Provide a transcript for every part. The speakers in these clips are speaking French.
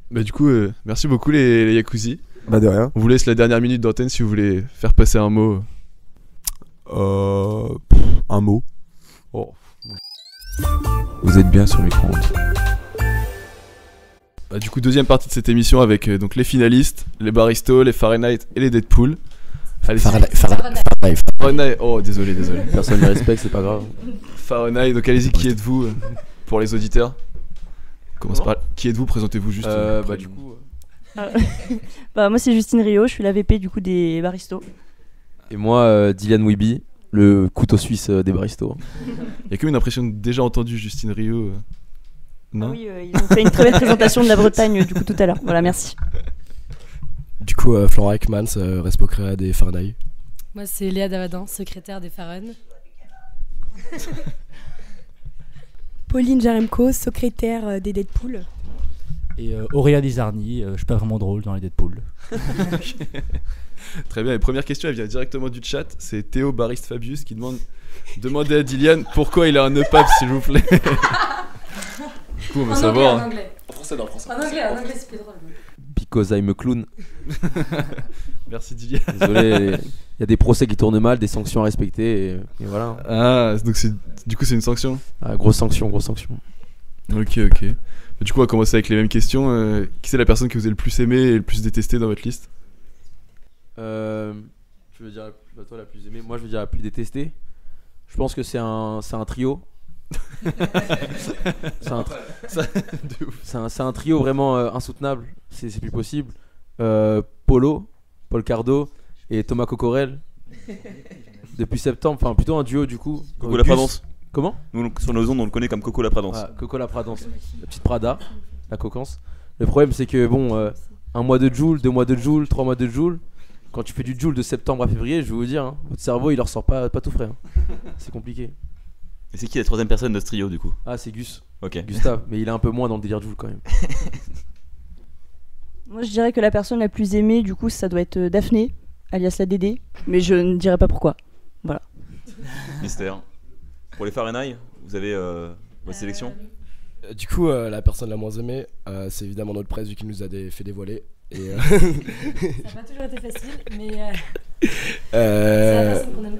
Bah du coup, merci beaucoup les Yakuzi. Bah de rien. On vous laisse la dernière minute d'antenne si vous voulez faire passer un mot. Un mot. Oh. Vous êtes bien sur micro-ondes. Bah, du coup, deuxième partie de cette émission avec donc les finalistes, les Baristos, les Fahrenheit et les Deadpool. Allez, Fahrenheit. Oh, désolé. Personne ne respecte, c'est pas grave. Fahrenheit, donc allez-y, qui êtes-vous pour les auditeurs? Commence par qui êtes-vous? Présentez-vous juste. Bah du coup. Bah moi c'est Justine Rio, je suis la VP du coup des Baristos. Et moi, Dylan Wiby, le couteau suisse des Baristos. Il y a comme une impression déjà entendu Justine Rio. Non. Ah oui, ils ont fait une très belle présentation de la Bretagne du coup tout à l'heure. Voilà, merci. Du coup, Florent Ekmans, Respo Créa des Fahrenheit. Moi c'est Léa Davadan, secrétaire des Faren. Pauline Jaremko, secrétaire des Deadpool. Et Auréa Dizarni, je suis pas vraiment drôle dans les Deadpool. Très bien, et première question, elle vient directement du chat. C'est Théo Bariste Fabius qui demandez à Dylan pourquoi il a un nœud pape, s'il vous plaît. Du coup, on veut savoir. En anglais. En français, non, français. En anglais c'est plus drôle. Because I'm a clown. Merci Dylan. Désolé, il y a des procès qui tournent mal, des sanctions à respecter, et voilà. Ah, donc du coup c'est une sanction. Ah, grosse sanction. Ok. Du coup, on va commencer avec les mêmes questions. Qui c'est la personne que vous avez le plus aimé et le plus détesté dans votre liste? Je veux dire, toi la plus aimée, moi je veux dire la plus détestée. Je pense que c'est un trio. C'est un trio vraiment insoutenable, c'est plus possible. Paul Cardo et Thomas Cocorel. Depuis septembre, enfin plutôt un duo du coup. Coco la Pradance. Comment? Nous, sur nos ondes, on le connaît comme Coco la Pradance. Ah, Coco la Pradance, la petite Prada, la coquence. Le problème c'est que bon, un mois de Joule, 2 mois de Joule, 3 mois de Joule. Quand tu fais du Joule de septembre à février, je vais vous dire, hein, votre cerveau il en ressort pas tout frais. Hein. C'est compliqué. Et c'est qui la troisième personne de ce trio du coup? Ah, c'est Gus. Ok. Gustave, mais il est un peu moins dans le délire Joule quand même. Moi je dirais que la personne la plus aimée du coup ça doit être Daphné, alias la Dédé, mais je ne dirai pas pourquoi. Voilà. Mystère. Pour les Fahrenheit, vous avez votre sélection? Du coup, la personne la moins aimée, c'est évidemment notre presse vu qu'il nous a fait dévoiler. Et Ça n'a pas toujours été facile, mais c'est la personne qu'on aime.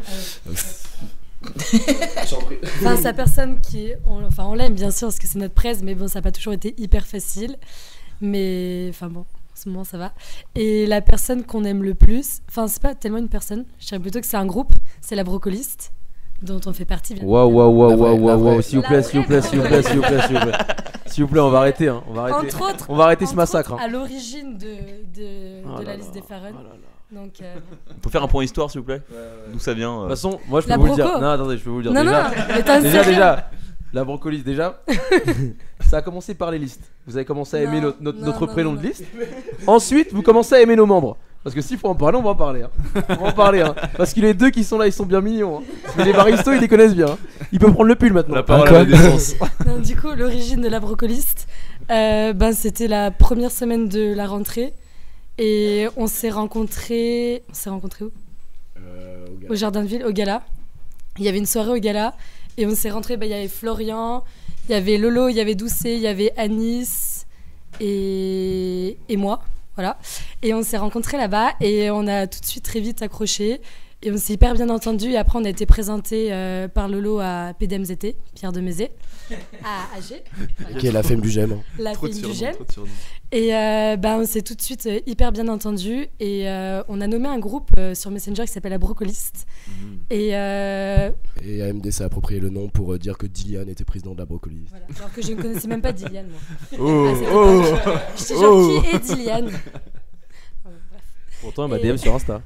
Enfin, c'est la personne on l'aime bien sûr parce que c'est notre presse, mais bon, ça n'a pas toujours été hyper facile. Mais enfin bon, en ce moment ça va. Et la personne qu'on aime le plus, enfin c'est pas tellement une personne, je dirais plutôt que c'est un groupe, c'est la Brocoliste, dont on fait partie. Waouh, s'il vous plaît. S'il vous plaît, on va arrêter. Hein. Entre autres, on va arrêter ce massacre. À l'origine de la liste des Faren. Donc, on peut faire un point histoire s'il vous plaît. D'où ça vient De toute façon, moi je peux La vous le dire. Broco. Non, attendez, je peux vous le dire. Non, Déjà, la Brocoliste, déjà, ça a commencé par les listes. Vous avez commencé à aimer notre prénom de liste. Ensuite, vous commencez à aimer nos membres. Parce que s'il faut en parler, on va en parler. On va en parler. Parce que les deux qui sont là, ils sont bien mignons. Mais les Baristos, ils les connaissent bien. Ils peuvent prendre le pull maintenant. La parole à la défense. Non, du coup, l'origine de la Brocoliste, c'était la première semaine de la rentrée. Et on s'est rencontrés où? Au Jardin de Ville, au gala. Il y avait une soirée au gala. Et on s'est rentrés, il y avait Florian, il y avait Lolo, il y avait Doucet, il y avait Anis et moi. Voilà. Et on s'est rencontrés là-bas et on a tout de suite très vite accroché. Et on s'est hyper bien entendu. Et après, on a été présentés par Lolo à PDMZT, Pierre de Mézé, à AG. Voilà. Qui est la femme du GEM. La femme du GEM. Et on s'est tout de suite hyper bien entendu. Et on a nommé un groupe sur Messenger qui s'appelle la Brocoliste. Et AMD s'est approprié le nom pour dire que Dylan était président de la Brocoliste. Voilà. Alors que je ne connaissais même pas Dylan, moi. J'étais Oh. genre, qui est Dylan? Pourtant, elle m'a DM sur Insta.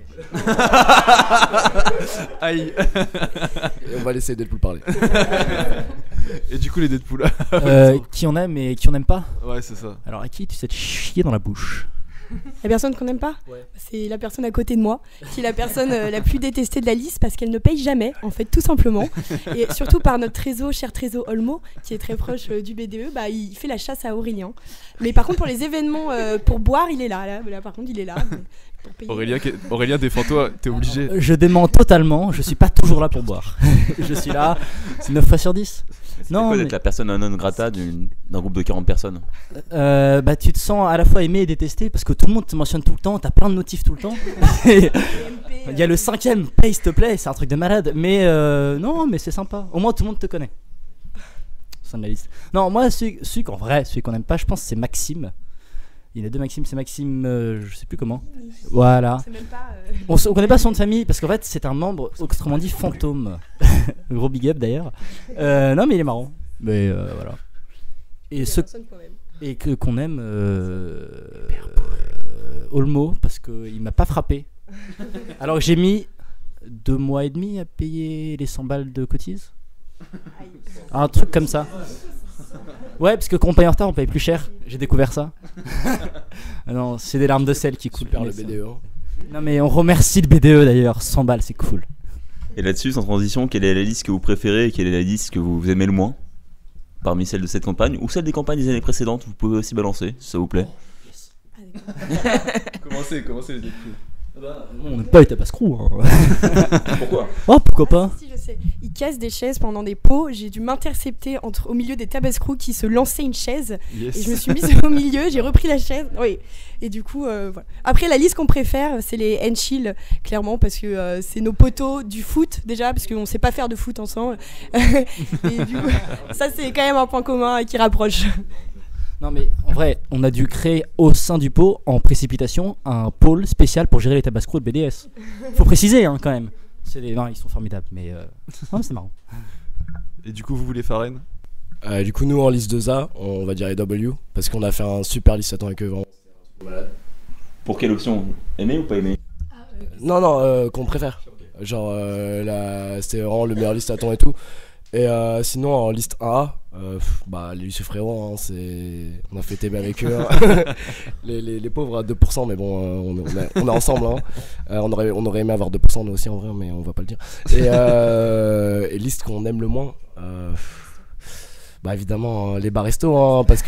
Aïe. Et on va laisser Deadpool parler. Et du coup, les Deadpool. Qui on aime et qui on n'aime pas? Ouais, c'est ça. Alors à qui tu sais te chier dans la bouche? La personne qu'on n'aime pas, c'est la personne à côté de moi, qui est la personne la plus détestée de la liste parce qu'elle ne paye jamais, en fait, tout simplement. Et surtout par notre trésor, cher trésor Olmo, qui est très proche du BDE, bah, il fait la chasse à Aurélien. Mais par contre, pour les événements, pour boire, il est là. Là, par contre, il est là. Pour payer. Aurélien, défends-toi, t'es obligé. Je dément totalement, je suis pas toujours là pour boire. Je suis là, c'est 9 fois sur 10. C'est quoi d'être la personne non grata d'un groupe de 40 personnes? Bah tu te sens à la fois aimé et détesté parce que tout le monde te mentionne tout le temps, t'as plein de notifs tout le temps. Il y a le 5ème, paye s'il te plaît, c'est un truc de malade. Mais non, mais c'est sympa, au moins tout le monde te connaît. Au sein de la liste. Non, moi celui qu'on aime pas, je pense c'est Maxime. Il y en a deux Maxime, c'est Maxime, je sais plus comment. Voilà. Même pas, on connaît pas son nom de famille parce qu'en fait c'est un membre autrement dit fantôme. Gros big up d'ailleurs. Non mais il est marrant. Mais voilà. Et qu'on aime Olmo parce qu'il m'a pas frappé. Alors que j'ai mis 2 mois et demi à payer les 100 balles de cotise. Un truc comme ça. Ouais, parce que quand on paye en retard, on paye plus cher. J'ai découvert ça. Non, c'est des larmes de sel qui coulent. Super le BDE. Non, mais on remercie le BDE d'ailleurs. 100 balles, c'est cool. Et là-dessus, sans transition, quelle est la liste que vous préférez et quelle est la liste que vous aimez le moins parmi celles de cette campagne ou celle des campagnes des années précédentes? Vous pouvez aussi balancer, si ça vous plaît. Commencez les écrits. On n'est pas les tabascrous. Hein. Pourquoi? Oh, pourquoi pas? Si, je sais. Ils cassent des chaises pendant des pots. J'ai dû m'intercepter au milieu des tabascrous qui se lançaient une chaise. Yes. Et je me suis mise au milieu, j'ai repris la chaise. Oui. Et du coup, voilà. Après, la liste qu'on préfère, c'est les Henchill, clairement, parce que c'est nos potos du foot, déjà, parce qu'on ne sait pas faire de foot ensemble. Et du coup, ça, c'est quand même un point commun qui rapproche. Non mais en vrai, on a dû créer au sein du pot, en précipitation, un pôle spécial pour gérer les tabascros de BDS. Faut préciser hein, quand même. Non, ils sont formidables, mais non, c'est marrant. Et du coup, vous voulez Faren? Du coup, nous en liste 2A, on va dire AW, parce qu'on a fait un super liste avec eux. Vraiment. Pour quelle option? Aimer ou pas aimer? Non, qu'on préfère. Genre, c'était vraiment le meilleur liste et tout. Et sinon en liste A, bah les Lucieux Frérot, hein, on a fêté bien avec eux. Hein. les pauvres à 2%, mais bon, on est ensemble. Hein. On aurait aimé avoir 2% nous aussi en vrai, mais on va pas le dire. Et liste qu'on aime le moins, bah évidemment les baristos, hein, parce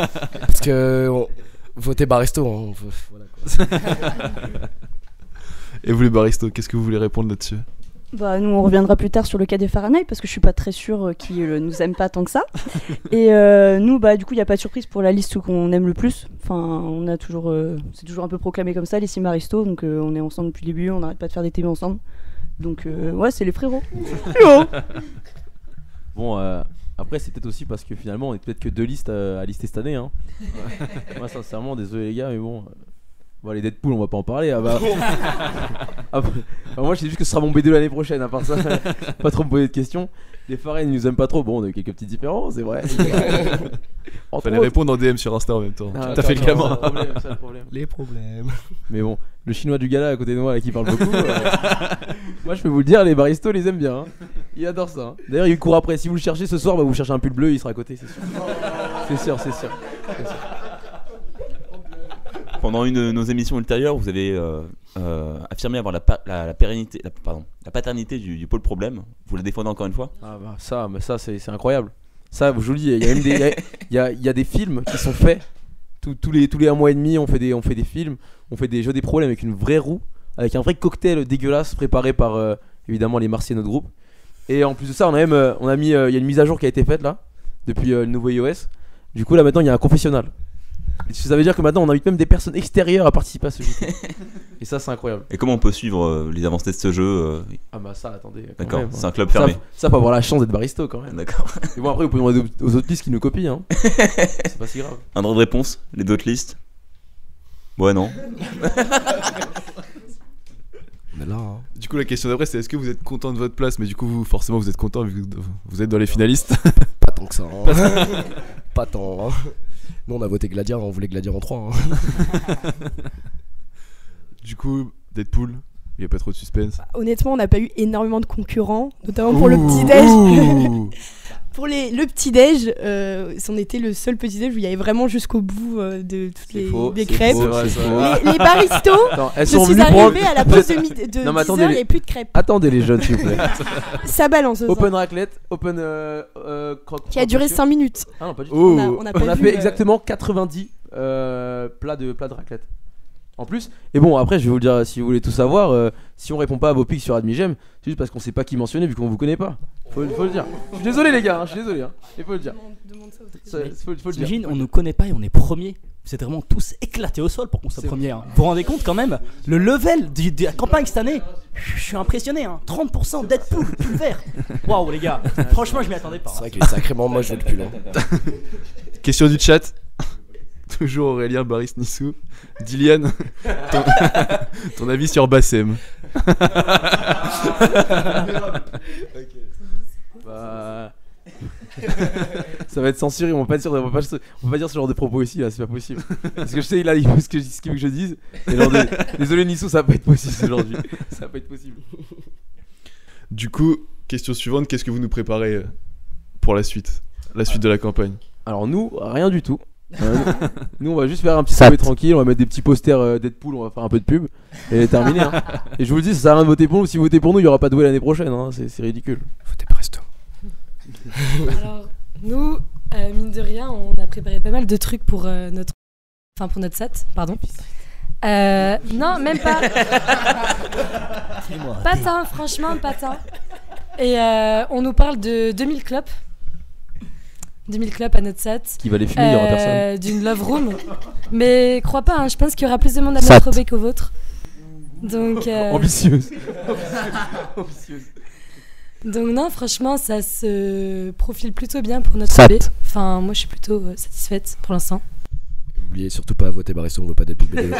que votez baristo. Hein, voilà, quoi. Et vous les baristos, qu'est-ce que vous voulez répondre là-dessus? Bah, nous on reviendra plus tard sur le cas des Fahrenheit parce que je suis pas très sûre qu'ils nous aiment pas tant que ça. Et nous bah du coup il y a pas de surprise pour la liste qu'on aime le plus. Enfin on a toujours c'est toujours un peu proclamé comme ça les Simaristo, donc on est ensemble depuis le début, on n'arrête pas de faire des TV ensemble. Donc ouais c'est les frérots. Bon après c'est peut-être aussi parce que finalement on est peut-être que 2 listes à lister cette année hein. Moi sincèrement désolé les gars mais bon. Bon, les Deadpool, on va pas en parler. Ah bah. Moi, je sais juste que ce sera mon BD l'année prochaine. À part ça, pas trop me poser de questions. Les Faren, ils nous aiment pas trop. Bon, on a quelques petites différences, c'est vrai. Fallait répondre en DM sur Insta en même temps. T'as fait le gamin. C'est le problème. Les problèmes. Mais bon, le chinois du gala à côté de moi là, qui parle beaucoup. Moi, je peux vous le dire, les baristos les aiment bien. Hein. Ils adorent ça. Hein. D'ailleurs, il court après. Si vous le cherchez ce soir, bah, vous cherchez un pull bleu, il sera à côté, c'est sûr. C'est sûr. Pendant une de nos émissions ultérieures, vous avez affirmé avoir la paternité du pôle problème. Vous la défendez encore une fois? Ah bah ça c'est incroyable. Ça, je vous le dis, il y a même il y a des films qui sont faits. Tous les 1 mois et demi, on fait des films, on fait des jeux des problèmes avec une vraie roue, avec un vrai cocktail dégueulasse préparé par évidemment les Marseillais de notre groupe. Et en plus de ça, il y a une mise à jour qui a été faite là depuis le nouveau iOS. Du coup là maintenant il y a un confessionnal. Ça veut dire que maintenant on invite même des personnes extérieures à participer à ce jeu. Et ça c'est incroyable. Et comment on peut suivre les avancées de ce jeu Ah bah ça attendez. D'accord, même, c'est un club fermé. Ça faut avoir la chance d'être baristo quand même. D'accord. Et bon après vous pouvez demander aux autres listes qui nous copient hein. C'est pas si grave. Un droit de réponse? Les autres listes? Ouais non. On est là, hein. Du coup la question d'après c'est est-ce que vous êtes content de votre place? Mais du coup vous forcément vous êtes content vu que vous êtes dans les finalistes. Pas tant que ça. Hein. Pas tant. Hein. Nous on a voté Gladia, on voulait Gladia en 3 hein. Du coup Deadpool, Il y a pas trop de suspense. Honnêtement, on n'a pas eu énormément de concurrents, notamment pour le petit-déj. Pour le petit-déj, on était le seul petit-déj où il y avait vraiment jusqu'au bout de toutes des crêpes. Les baristos, je suis arrivée à la pause de 10h, il n'y avait plus de crêpes. Attendez les jeunes, s'il vous plaît. Ça balance. Open raclette, open qui a duré 5 minutes. Ah non, pas du tout. On a fait exactement 90 plats de raclette. En plus, et bon, après, je vais vous le dire, si vous voulez tout savoir, si on répond pas à vos pics sur AdmiGem, c'est juste parce qu'on sait pas qui mentionner vu qu'on vous connaît pas. Faut le dire. Je suis désolé, les gars, je suis désolé. Il faut le dire. Faut le dire. T'imagines, on nous connaît pas et on est premier. Vous êtes vraiment tous éclatés au sol pour qu'on soit premier. Vous vous rendez compte quand même le level de la campagne cette année? Je suis impressionné. 30% Deadpool, pull vert. Waouh, les gars. Franchement, je m'y attendais pas. C'est vrai qu'il est sacrément moche le pull. Question du chat. Toujours Aurélien Baris Nissou. Dilian, ton avis sur Bassem? Bah... ça va être censuré, on va pas dire ce genre de propos ici, là, c'est pas possible. Parce que je sais, là, il veut ce qu'il veut que je dise. Et genre désolé Nissou, ça va pas être possible aujourd'hui. Ça va pas être possible. Du coup, question suivante, qu'est-ce que vous nous préparez pour la suite de la campagne? Alors nous, rien du tout. Nous on va juste faire un petit peu tranquille, on va mettre des petits posters Deadpool, on va faire un peu de pub et terminer. Et je vous le dis, ça sert à rien de voter pour nous. Si vous votez pour nous, il y aura pas de doué l'année prochaine, c'est ridicule. Votez Presto. Alors nous, mine de rien, on a préparé pas mal de trucs pour notre SAT, pardon. Non, même pas. Pas tant, franchement, pas tant. Et on nous parle de 2000 clopes. 2000 clopes à notre SAT. Qui va les fumer, il y aura personne. D'une love room. Mais crois pas, je pense qu'il y aura plus de monde à notre obé qu'au vôtre. Donc. Ambitieuse. Donc non, franchement, ça se profile plutôt bien pour notre obé. Enfin, moi, je suis plutôt satisfaite pour l'instant. N'oubliez surtout pas à voter Barisson, on veut pas d'être BDE.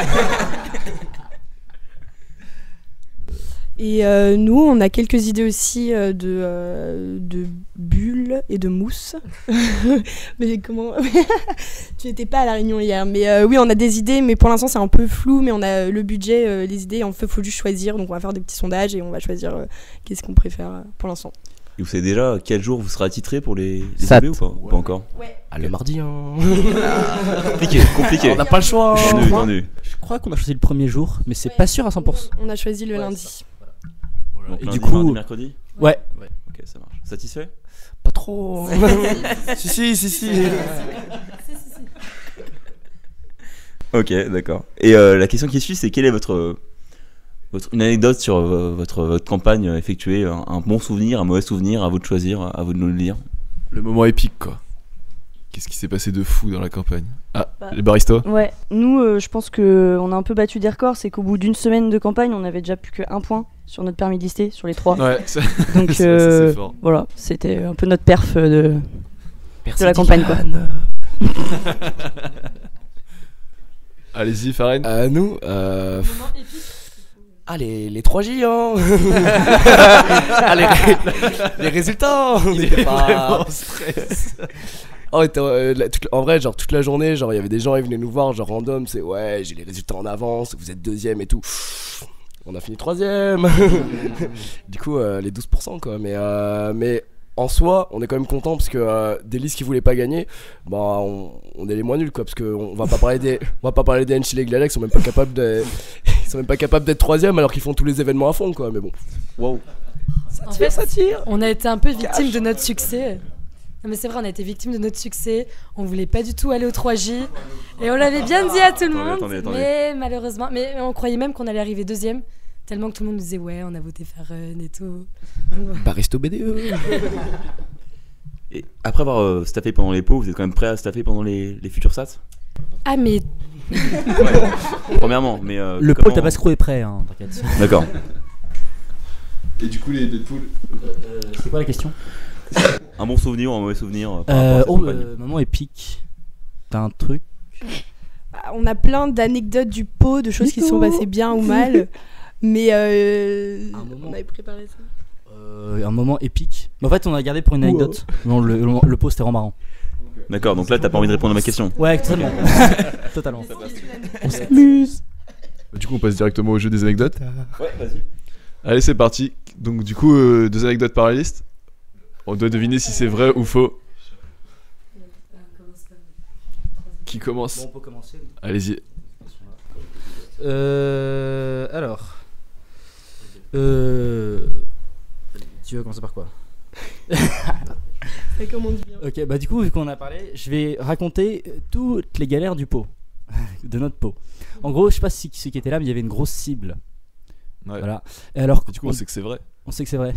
Et nous, on a quelques idées aussi de bulles et de mousse. Mais comment Tu n'étais pas à la réunion hier. Mais oui, on a des idées, mais pour l'instant, c'est un peu flou. Mais on a le budget, les idées, en fait, il faut juste choisir. Donc, on va faire des petits sondages et on va choisir qu'est-ce qu'on préfère pour l'instant. Et vous savez déjà quel jour vous serez attitré pour les SAT ou pas? Pas encore. Ouais. Le mardi, Compliqué. On n'a pas le choix. Tendu. Je crois qu'on a choisi le premier jour, mais c'est pas sûr à 100%. On a choisi le lundi. Donc, et lundi, du coup, mardi, mercredi. Ouais. Ok, ça marche. Satisfait? Pas trop. Si. Ok, d'accord. Et la question qui suit, c'est quelle est une anecdote sur votre campagne effectuée, un bon souvenir, un mauvais souvenir, à vous de choisir, à vous de nous le dire. Le moment épique, quoi. Qu'est-ce qui s'est passé de fou dans la campagne? Les baristos? Ouais, nous, je pense qu'on a un peu battu des records. C'est qu'au bout d'une semaine de campagne, on avait déjà plus qu'un point sur notre permis de lister, sur les 3. Ouais, donc c'est fort. Voilà, c'était un peu notre perf de la campagne, quoi. Allez-y, Farren. Nous, Moment épique. les 3J, hein. Les résultats, on était pas en stress. En vrai, genre toute la journée, genre il y avait des gens qui venaient nous voir, genre random, c'est ouais, j'ai les résultats en avance, vous êtes deuxième et tout. On a fini troisième. Du coup, les 12% quoi. Mais en soi, on est quand même content parce que des listes qui voulaient pas gagner, bah on est les moins nuls quoi, parce que on va pas parler des Enchilés et Glalex, ils sont même pas capables d'être troisième alors qu'ils font tous les événements à fond quoi. Mais bon, wow. En fait, on a été un peu victime de notre succès. Non mais c'est vrai, on a été victime de notre succès. On voulait pas du tout aller au 3J et on l'avait bien dit à tout le monde. Attendez. Mais malheureusement, on croyait même qu'on allait arriver deuxième. Tellement que tout le monde nous disait ouais, on a voté Farren et tout. Baristo BDE. Et après avoir staffé pendant les pots, vous êtes quand même prêt à staffer pendant les futurs SAT? Ah mais Premièrement, mais le pôle Tabasco est prêt, hein, t'inquiète. D'accord. Et du coup, les Deadpool. C'est quoi la question? Un bon souvenir ou un mauvais souvenir par rapport à cette campagne? Moment épique. T'as un truc? On a plein d'anecdotes du pot, de choses qui se sont passées bien ou mal. Mais on avait préparé ça. Un moment épique. En fait, on a gardé pour une anecdote. Non, le pot c'était vraiment marrant. D'accord, donc là t'as pas envie de répondre à ma question. Ouais, totalement. Totalement. On s'amuse. Du coup, on passe directement au jeu des anecdotes. Ouais, vas-y. Allez, c'est parti. Donc, du coup, 2 anecdotes par la liste. On doit deviner si c'est vrai ou faux. Qui commence? Bon, on peut commencer. Allez-y. Alors. Tu veux commencer par quoi? Ça commence bien. Ok, bah du coup, vu qu'on en a parlé, je vais raconter toutes les galères du pot. De notre pot. En gros, je sais pas si ceux qui étaient là, mais il y avait une grosse cible. Ouais. Voilà. Et alors, Du coup, on sait que c'est vrai. on sait que c'est vrai.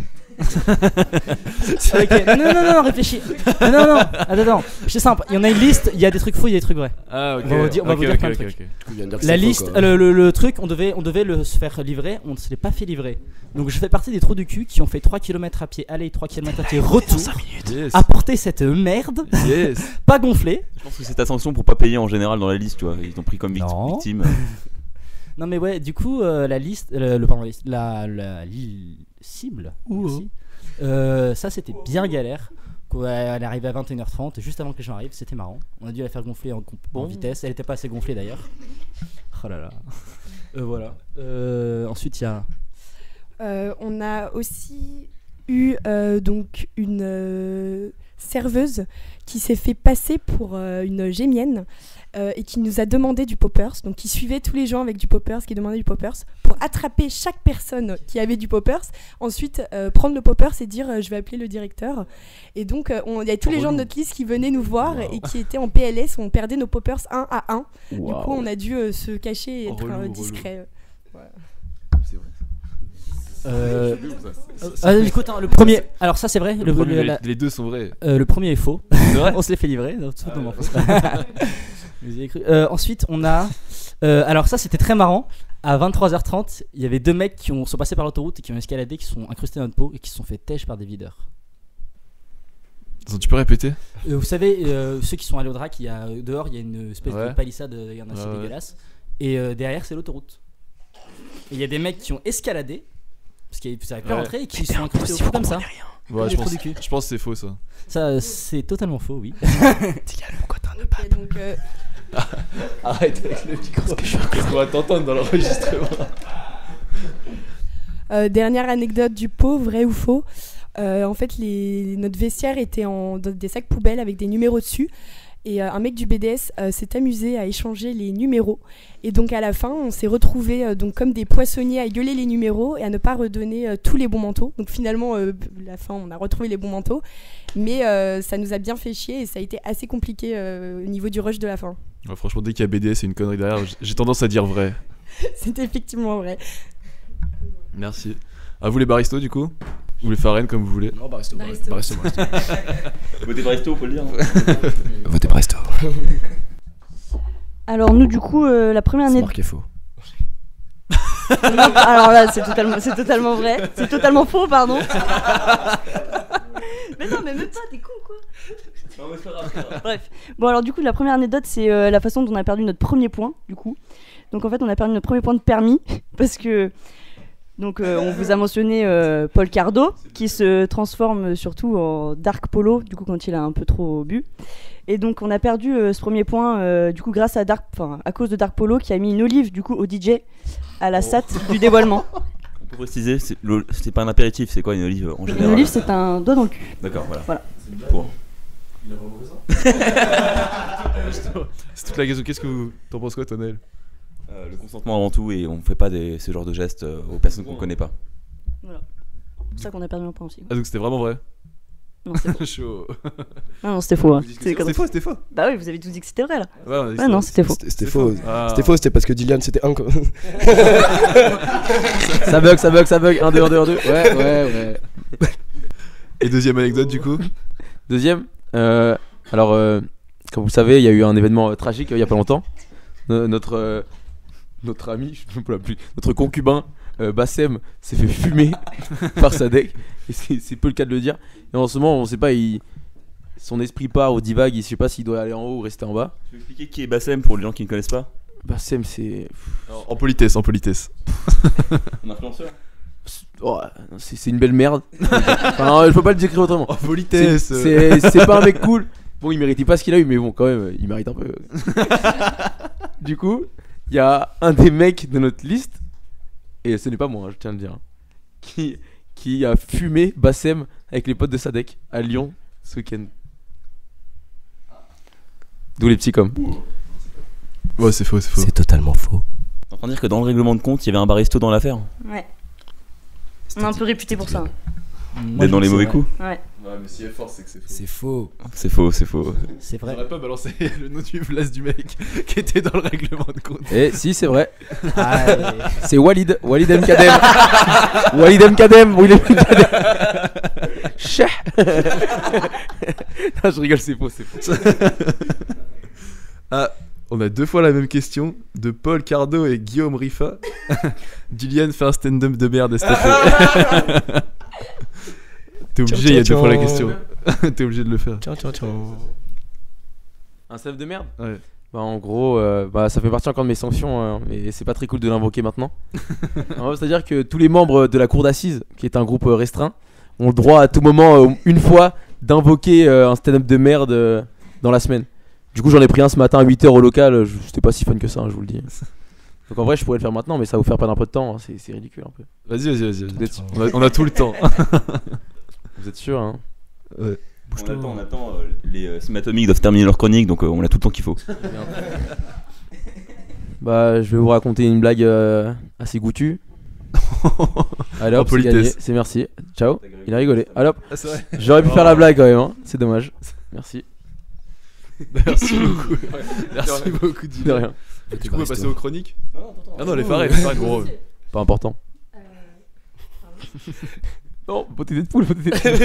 Ok, non, réfléchis. Non, attends. C'est simple. Il y en a une liste, il y a des trucs faux, il y a des trucs vrais. Ah, ok. On va vous dire plein de trucs. Du coup, il vient de dire que La c'est faux, liste, quoi. le truc, on devait le se faire livrer, on ne se l'est pas fait livrer. Donc je fais partie des trous du cul qui ont fait 3 km à pied, aller 3 km à pied, retour, Yes. apporter cette merde, Yes. pas gonflée. Je pense que c'est ta sanction pour pas payer en général dans la liste, tu vois. Ils t'ont pris comme Non. victime. Non mais ouais, du coup, la liste, la cible, merci. Ça c'était bien galère. Elle est arrivée à 21h30, juste avant que les gens arrivent, c'était marrant. On a dû la faire gonfler en vitesse, elle était pas assez gonflée d'ailleurs. Oh là là. Voilà. Ensuite il y a... On a aussi eu donc une serveuse qui s'est fait passer pour une gémienne et qui nous a demandé du poppers, donc qui suivait tous les gens avec du poppers, qui demandait du poppers pour attraper chaque personne qui avait du poppers, ensuite prendre le poppers et dire je vais appeler le directeur. Et donc il y a tous les gens de notre liste qui venaient nous voir et qui étaient en PLS, on perdait nos poppers 1 à 1. Du coup on a dû se cacher et être Relou. discret. C'est vrai. écoute, le premier... Alors ça c'est vrai, Les deux sont vrais. le premier est faux. C'est vrai. On se les fait livrer. Non, tout simplement faux. Vous y avez cru. Ensuite, on a. Alors, ça, c'était très marrant. À 23h30, il y avait 2 mecs qui sont passés par l'autoroute et qui ont escaladé, qui sont incrustés dans notre peau et qui se sont fait têche par des videurs. Attends, tu peux répéter? Vous savez, ceux qui sont allés au drac, dehors, il y a une espèce Ouais. de palissade, il y en a assez Ouais. dégueulasse. Et derrière, c'est l'autoroute. Et il y a des mecs qui ont escaladé, parce qu'ils savaient pas Ouais. rentrer, et qui se sont incrustés au fou comme ça. Ouais, Des trous du cul. je pense que c'est faux ça. Ça, c'est totalement faux, oui. Ok, donc, Arrête avec le micro. Parce qu'on va t'entendre dans l'enregistrement. Dernière anecdote du pot, vrai ou faux. En fait, notre vestiaire était dans des sacs poubelles avec des numéros dessus. Et un mec du BDS s'est amusé à échanger les numéros. Et donc à la fin, on s'est retrouvés donc comme des poissonniers à gueuler les numéros et à ne pas redonner tous les bons manteaux. Donc finalement, la fin, on a retrouvé les bons manteaux. Mais ça nous a bien fait chier et ça a été assez compliqué au niveau du rush de la fin. Ouais, franchement, dès qu'il y a BDS et une connerie derrière, j'ai tendance à dire vrai. C'était effectivement vrai. Merci. À vous les baristos du coup? Ou les farines comme vous voulez. Non, Baristo. Baristo. Baristo. Votez Baristo, on peut le dire. Votez Baristo. Alors nous du coup la première C'est année. marqué faux. Non, alors là c'est totalement vrai. C'est totalement faux pardon. Mais non mais même pas, t'es con quoi. Bref. Bon alors du coup la première anecdote c'est la façon dont on a perdu notre premier point du coup. Donc en fait on a perdu notre premier point de permis parce que donc on vous a mentionné Paul Cardo qui se transforme surtout en Dark Polo du coup quand il a un peu trop bu. Et donc on a perdu ce premier point du coup grâce à à cause de Dark Polo qui a mis une olive du coup au DJ à la SAT du dévoilement. On peut préciser, c'est pas un apéritif, c'est quoi une olive en général? Une olive c'est un doigt dans le cul. D'accord, voilà. Voilà. Pour- C'est toute la question. Qu'est-ce que t'en penses quoi, Tonel? Le consentement avant tout, et on fait pas ce genre de gestes aux personnes qu'on connaît pas. Voilà. C'est pour ça qu'on a perdu un point aussi. Ah, donc c'était vraiment vrai? Non, c'était faux. Chaud. Non, c'était faux. Hein. C'était faux, c'était faux. Bah oui, vous avez tous dit que c'était vrai là. Ouais, on a dit Ouais, non, c'était faux. C'était faux. Ah. C'était faux, c'était parce que Dylan c'était un. Ça bug. 1, 2, 1, 2, 1, 2. Ouais. Et deuxième anecdote du coup? Deuxième, alors, comme vous le savez, il y a eu un événement tragique il y a pas longtemps. Notre ami, je ne peux plus, notre concubin Bassem s'est fait fumer par Sadek. Et c'est peu le cas de le dire. Et en ce moment, on sait pas, son esprit part au divague. Je sais pas s'il doit aller en haut ou rester en bas. Tu veux expliquer qui est Bassem pour les gens qui ne connaissent pas? Bassem, c'est. En politesse, en politesse. Un influenceur. Oh, c'est une belle merde. Enfin, non, je peux pas le décrire autrement. En politesse. C'est pas un mec cool. Bon, il méritait pas ce qu'il a eu, mais bon, quand même, il mérite un peu. Du coup, il y a un des mecs de notre liste, et ce n'est pas moi, je tiens à le dire, qui a fumé Bassem avec les potes de Sadek à Lyon ce week-end. D'où les petits coms. Ouais, c'est faux, c'est faux. C'est totalement faux. T'es en train de dire que dans le règlement de compte, il y avait un baristo dans l'affaire? Ouais. On est un peu réputé pour ça. D'être dans les mauvais coups? Ouais. Ouais, mais si elle force, c'est que c'est faux. C'est faux. C'est faux, c'est faux. C'est vrai. J'aurais pas balancé le nom du blast du mec qui était dans le règlement de compte. Et si, c'est vrai. Allez. C'est Walid M. Kadem. Walid M. Kadem. Chah. Non, je rigole, c'est faux, c'est faux. Ah, on a 2 fois la même question de Paul Cardo et Guillaume Riffa. Julian fait un stand-up de merde, Stéphane. T'es obligé, il y a 2 fois la question. T'es obligé de le faire. Tiens. Un self de merde? Ouais. Bah en gros, ça fait partie encore de mes sanctions, mais c'est pas très cool de l'invoquer maintenant. C'est-à-dire que tous les membres de la cour d'assises, qui est un groupe restreint, ont le droit à tout moment, une fois, d'invoquer un stand-up de merde dans la semaine. Du coup, j'en ai pris un ce matin à 8h au local, j'étais pas si fun que ça, je vous le dis. Donc en vrai, je pourrais le faire maintenant, mais ça va vous faire perdre un peu de temps, hein, c'est ridicule un peu. Vas-y. On a tout le temps. Vous êtes sûr, hein? Ouais. On attend, les Simatomiques doivent terminer leur chronique, donc on a tout le temps qu'il faut. Bah, je vais vous raconter une blague assez goûtue. Allez hop, c'est gagné, c'est merci. Ciao, il a rigolé. Allez hop, Ah, c'est vrai. j'aurais pu faire la blague quand même, hein. C'est dommage. Merci. Merci beaucoup. Merci beaucoup, De rien. Du coup, on va passer aux chroniques. Ah non, les farés, gros. Pas important. Non, beauté de poule,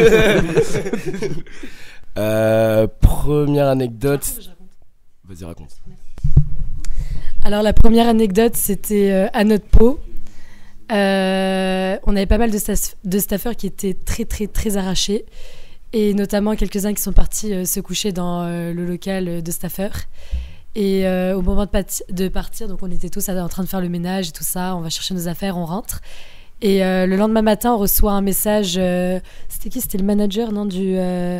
Première anecdote. Vas-y, raconte. Alors la première anecdote, c'était à notre pot. On avait pas mal de staffeurs qui étaient très arrachés. Et notamment quelques-uns qui sont partis se coucher dans le local de staffeurs. Et au moment de partir, donc on était tous en train de faire le ménage et tout ça. On va chercher nos affaires, on rentre. Et le lendemain matin, on reçoit un message. C'était qui? C'était le manager, non, du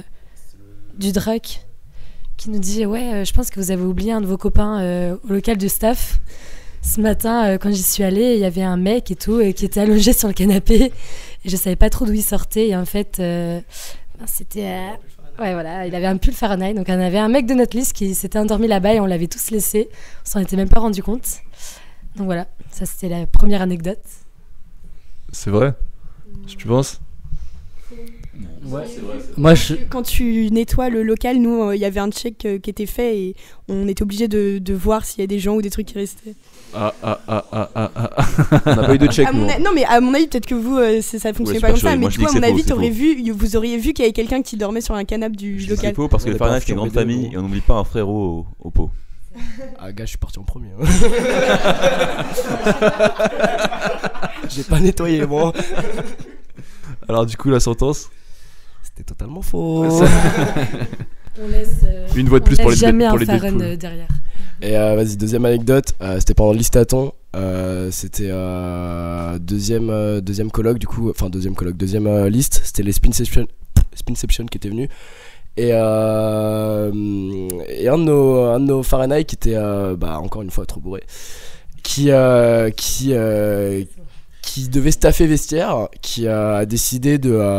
DRUC, qui nous dit ouais, je pense que vous avez oublié un de vos copains au local de staff. Ce matin, quand j'y suis allée, il y avait un mec et tout qui était allongé sur le canapé. Et je savais pas trop d'où il sortait. Et en fait, c'était. Ouais, voilà, il avait un pull Fahrenheit. Donc, on avait un mec de notre liste qui s'était endormi là-bas et on l'avait tous laissé. On s'en était même pas rendu compte. Donc, voilà, ça c'était la première anecdote. C'est vrai? Tu penses? Ouais. Moi, Quand tu nettoies le local, nous, il y avait un check qui était fait et on était obligé de voir s'il y a des gens ou des trucs qui restaient. On n'a pas eu de check, nous. Non, mais à mon avis, peut-être que vous, ça fonctionnait pas comme ça. Mais toi, à mon avis, vous auriez vu qu'il y avait quelqu'un qui dormait sur un canapé du local. C'est faux parce que le Fahrenheit c'est une grande famille et on n'oublie pas un frérot au pot. Ah, gars, je suis parti en premier. J'ai pas nettoyé, moi. Alors, du coup, la sentence? C'était totalement faux. On laisse. Une voix de plus pour les jamais un Deadpool. Farren derrière. Et vas-y, deuxième anecdote. C'était pendant le listaton. C'était deuxième colloque, du coup. Enfin, deuxième liste. C'était les Spinception qui étaient venus. Et un de nos Fahrenheit qui était encore une fois trop bourré, qui devait staffer vestiaire, qui a décidé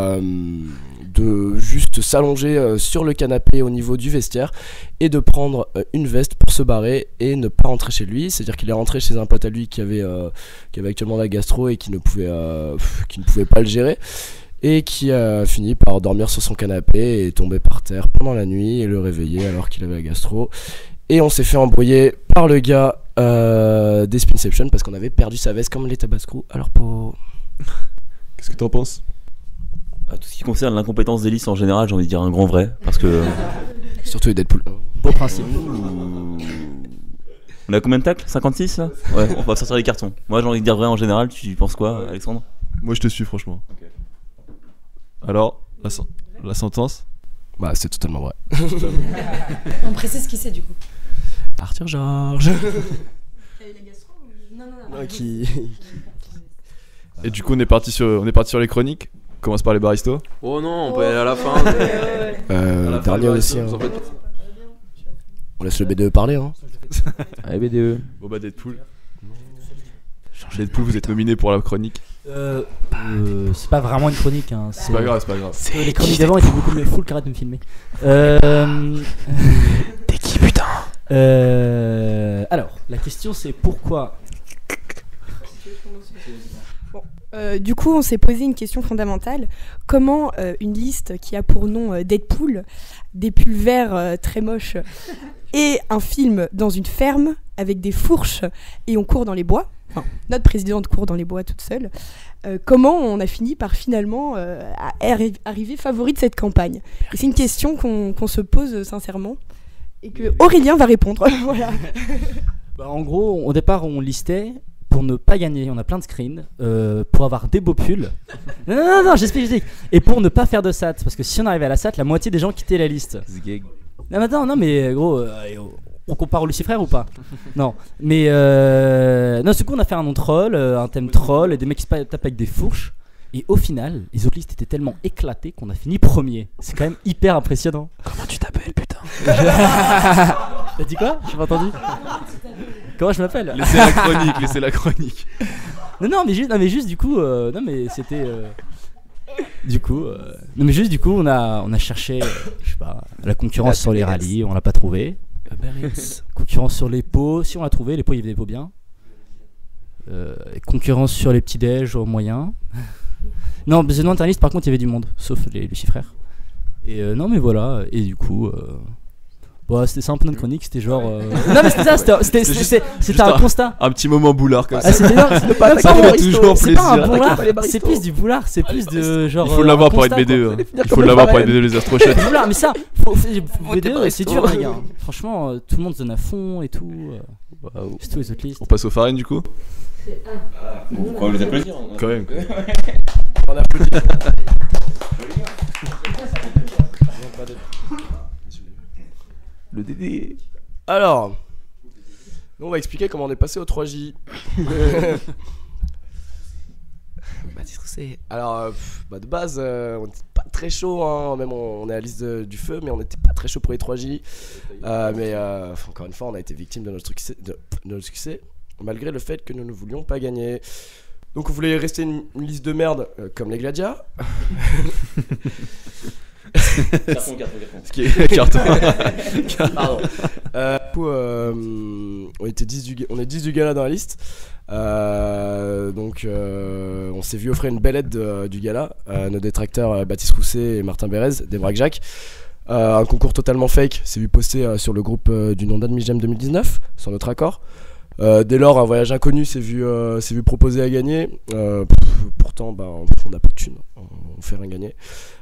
de juste s'allonger sur le canapé au niveau du vestiaire et de prendre une veste pour se barrer et ne pas rentrer chez lui. C'est-à-dire qu'il est rentré chez un pote à lui qui avait actuellement la gastro et qui ne pouvait pas le gérer, et qui a fini par dormir sur son canapé et tomber par terre pendant la nuit et le réveiller alors qu'il avait la gastro. Et on s'est fait embrouiller par le gars des Spinception parce qu'on avait perdu sa veste comme les Tabasco. Alors pour... Qu'est-ce que t'en penses? Tout ce qui concerne l'incompétence d'Elise en général, j'ai envie de dire un grand vrai parce que. Surtout les Deadpool. beau principe. On a combien de tacles? 56 là? Ouais, on va sortir les cartons. Moi j'ai envie de dire vrai en général, tu penses quoi, Alexandre? Moi je te suis franchement. Okay. Alors, la sentence? Bah c'est totalement vrai. On précise qui c'est du coup. Arthur Georges. Non. Qui... Et du coup on est parti sur les chroniques. On commence par les baristos. Oh non, on peut aller à la fin. Dernier aussi. Hein. On laisse le BDE parler. Hein. Allez BDE. Bon bah Deadpool. Deadpool, vous êtes nominé pour la chronique. C'est pas vraiment une chronique. Hein. C'est pas grave, c'est pas grave. Les chroniques d'avant étaient beaucoup mieux. Full arrête de me filmer. T'es qui, putain? Alors, la question c'est pourquoi. Du coup, on s'est posé une question fondamentale. Comment une liste qui a pour nom Deadpool, des pulls verts très moches et un film dans une ferme avec des fourches et on court dans les bois, enfin, notre présidente court dans les bois toute seule, comment on a fini par finalement arriver favori de cette campagne? Et c'est une question qu'on se pose sincèrement et que Aurélien va répondre. Voilà. Bah, en gros, au départ, on listait pour ne pas gagner. On a plein de screens pour avoir des beaux pulls. Non, j'explique. Et pour ne pas faire de SAT. Parce que si on arrivait à la SAT, la moitié des gens quittaient la liste. Non, mais attends, mais gros, on compare au Lucifer ou pas? Non. Mais non, du coup, on a fait un nom troll, un thème troll, et des mecs qui se tapent avec des fourches. Et au final, les autres listes étaient tellement éclatées qu'on a fini premier. C'est quand même hyper impressionnant. Comment tu t'appelles, putain? T'as dit quoi? J'ai pas entendu. Comment je m'appelle? Laissez la chronique. Non, mais juste du coup, non mais c'était. Du coup, non mais juste du coup, on a cherché, je sais pas, la concurrence sur les rallyes, on l'a pas trouvé. Concurrence sur les pots, si on l'a trouvé, les pots il y avait des pots bien. Concurrence sur les petits déj au moyen. Non, The No Interlist par contre il y avait du monde, sauf les Lucifrères. Et non mais voilà, et du coup. Ouais, c'était ça un peu notre chronique, c'était genre. Non, mais c'était ça, c'était un constat. Un petit moment boulard comme ça. C'était pas un boulard, plaisir. c'est plus du boulard, c'est plus de genre. Il faut l'avoir pour être BDE. Il faut l'avoir pour être BDE les astrochats. Boulard, mais ça, BDE, c'est dur, les gars. Franchement, tout le monde se donne à fond et tout. C'est tout les autres listes. On passe aux farines du coup. On va les applaudir. Quand même. On applaudit. Le DD. Alors, nous on va expliquer comment on est passé au 3J. Alors, de base, on n'était pas très chaud, hein. Même on est à la liste du feu, mais on n'était pas très chaud pour les 3J. Mais encore une fois, on a été victime de notre succès, malgré le fait que nous ne voulions pas gagner. Donc on voulait rester une liste de merde comme les Gladias. Carton. Ce qui est carton. Pardon. Du coup, on est 10 du gala dans la liste. Donc on s'est vu offrir une belle aide du gala. Nos détracteurs Baptiste Rousset et Martin Bérez, des Braque Jacques. Un concours totalement fake s'est vu posté sur le groupe du nom d'Admigem 2019, sans notre accord. Dès lors, un voyage inconnu s'est vu proposer à gagner. Pourtant, on n'a pas de thune, on fait rien gagner.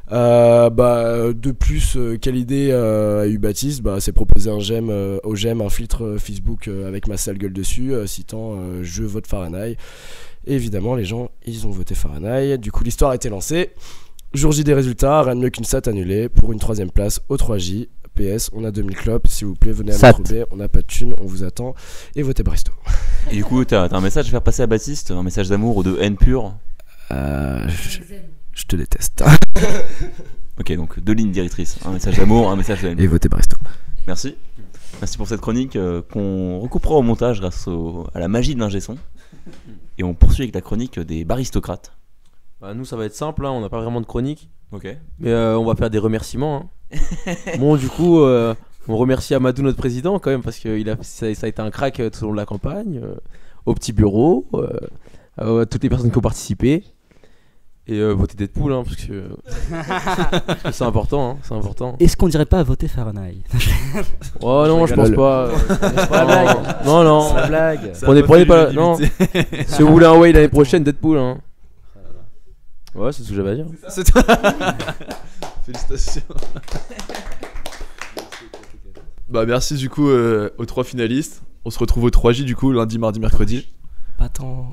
De plus, quelle idée a eu Baptiste? C'est proposer un j'aime au j'aime, un filtre Facebook avec ma sale gueule dessus, citant je vote Fahrenheit. Et évidemment, les gens, ils ont voté Fahrenheit. Du coup, l'histoire a été lancée. Jour J des résultats, rien de mieux qu'une SAT annulée pour une 3ème place au 3J. PS, on a 2000 clopes, s'il vous plaît, venez à notre B, on n'a pas de thune, on vous attend, et votez Bristow. Et du coup, t'as un message à faire passer à Baptiste, un message d'amour ou de haine pure? Je te déteste. Ok, donc 2 lignes directrices, un message d'amour, un message de haine. Et votez Bristow. Merci pour cette chronique qu'on recoupera au montage grâce à la magie de l'ingé son. Et on poursuit avec la chronique des baristocrates. Nous ça va être simple, hein, on n'a pas vraiment de chronique. Ok. Mais on va faire des remerciements. Hein. Bon, du coup, on remercie Amadou, notre président, quand même, parce que ça a été un crack tout au long de la campagne, au petit bureau, à toutes les personnes qui ont participé. Et voter Deadpool, hein, parce que c'est important, hein, c'est important. Est-ce qu'on dirait pas voter Fahrenheit? Oh non, je pense pas. C'est pas la blague. Non. C'est la blague. Prenez pas. Non. Si vous voulez un way l'année prochaine, Deadpool, hein. Ouais, c'est ce que j'avais à dire. C'est toi. Félicitations. Merci du coup aux 3 finalistes. On se retrouve au 3J du coup lundi, mardi, mercredi. Attends.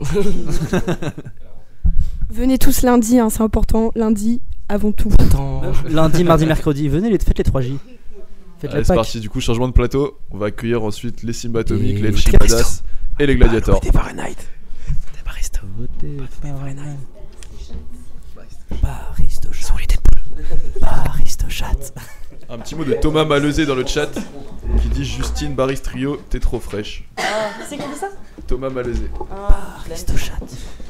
Venez tous lundi, hein, c'est important. Lundi, avant tout. Attends. Lundi, mardi, mercredi. Venez, faites les 3J. Allez, c'est parti. Du coup, changement de plateau. On va accueillir ensuite les Simba Atomiques, les Chibadas et les Gladiators. Votez Fahrenheit. Votez Bristow. Votez Fahrenheit. Baristochat. Baristochat. Un petit mot de Thomas Malezé dans le chat qui dit Justine Baristrio, t'es trop fraîche. C'est comme ça Thomas Malezé. Ah, Aristochat.